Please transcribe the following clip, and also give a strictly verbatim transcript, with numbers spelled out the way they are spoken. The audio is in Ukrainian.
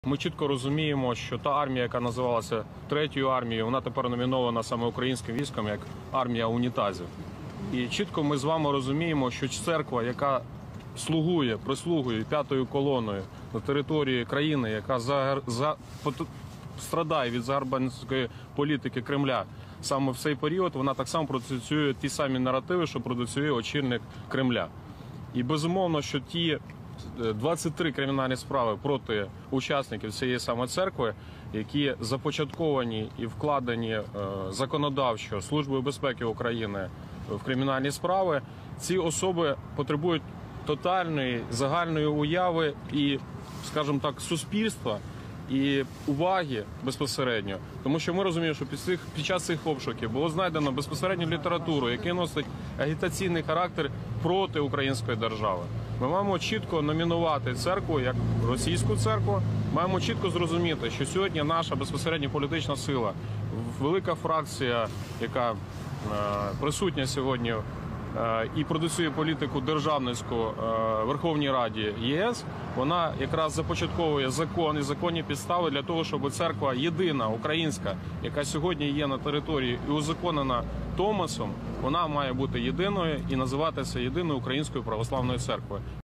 Ми чітко розуміємо, що та армія, яка називалася Третьою армією, вона тепер номінована саме українським військом як армія унітазів. І чітко ми з вами розуміємо, що церква, яка слугує, прислугує п'ятою колоною на території країни, яка за, за, страдає від загарбницької політики Кремля, саме в цей період вона так само продуцює ті самі наративи, що продуцює очільник Кремля. І безумовно, що ті двадцять три кримінальні справи проти учасників цієї саме церкви, які започатковані і вкладені законодавчо Службою безпеки України в кримінальні справи, ці особи потребують тотальної загальної уяви і, скажімо так, суспільства і уваги безпосередньо. Тому що ми розуміємо, що під, цих, під час цих обшуків було знайдено безпосередню літературу, яка носить агітаційний характер проти української держави. Ми маємо чітко номінувати церкву як російську церкву, маємо чітко зрозуміти, що сьогодні наша безпосередня політична сила, велика фракція, яка е, присутня сьогодні е, і продуцює політику державницьку е, в Верховній Раді ЄС, вона якраз започатковує закон і законні підстави для того, щоб церква єдина, українська, яка сьогодні є на території і узаконена Томасом, вона має бути єдиною і називатися єдиною українською православною церквою.